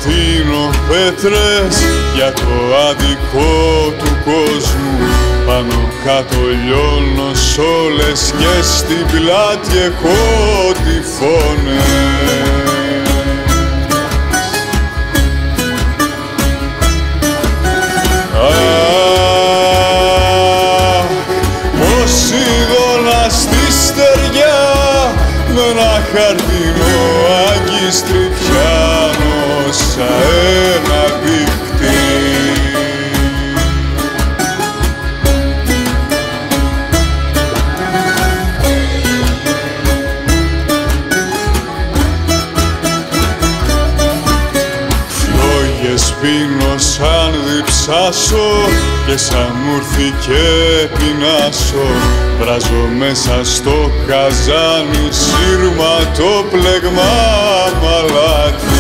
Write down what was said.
αφήνω πέτρες για το άδικο του κόσμου. Πάνω κάτω λιώνω σ' όλες και στην πλάτη έχω τυφώνες. Ως ειδώνα στη στεριά με ένα χαρτινό άγκιστρι πιάνω σαν ένα δίχτυ. Φλόγες πίνω σαν διψάσω και σαν μου έρθει και πεινάσω. Βράζω μέσα στο καζάνι σύρμα το πλέγμα μαλάτι.